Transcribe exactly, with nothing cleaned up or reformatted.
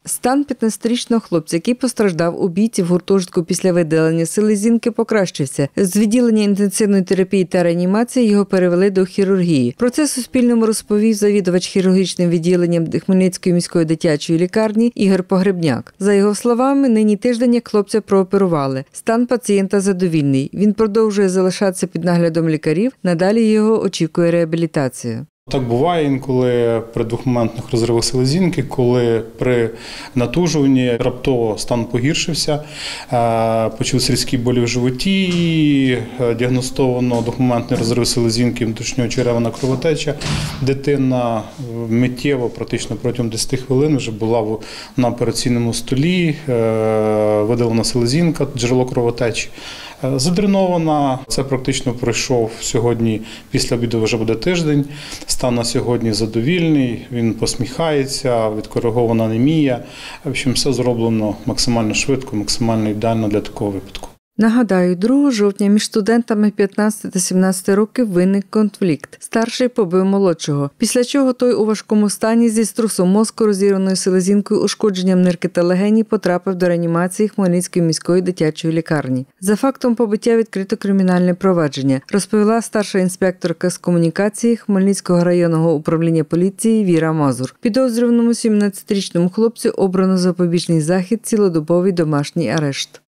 Стан п'ятнадцятирічного хлопця, який постраждав у бійці в гуртожитку після видалення селезінки, покращився. З відділення інтенсивної терапії та реанімації його перевели до хірургії. Про це Суспільному розповів завідувач хірургічним відділенням Хмельницької міської дитячої лікарні Ігор Погребняк. За його словами, нині тиждень як хлопця прооперували. Стан пацієнта задовільний. Він продовжує залишатися під наглядом лікарів, надалі його очікує реабілітація. Так буває інколи при двохмоментних розривах селезінки, коли при натужуванні раптово стан погіршився, почалися різкі болі в животі, діагностовано двохмоментний розрив селезінки, внутрішньочеревна кровотеча. Дитина миттєво, практично протягом десяти хвилин вже була на операційному столі, видалена селезінка, джерело кровотечі. Задренована, це практично пройшов сьогодні, після обіду вже буде тиждень. Стан на сьогодні задовільний, він посміхається, відкоригована анемія. В общем, все зроблено максимально швидко, максимально ідеально для такого випадку. Нагадаю, другого жовтня між студентами п'ятнадцяти та сімнадцяти років виник конфлікт. Старший побив молодшого, після чого той у важкому стані зі струсом мозку, розірваною селезінкою, ушкодженням нирки та легені потрапив до реанімації Хмельницької міської дитячої лікарні. За фактом побиття відкрито кримінальне провадження, розповіла старша інспекторка з комунікації Хмельницького районного управління поліції Віра Мазур. Підозрюваному сімнадцятирічному хлопцю обрано запобіжний захід – цілодобовий домашній арешт.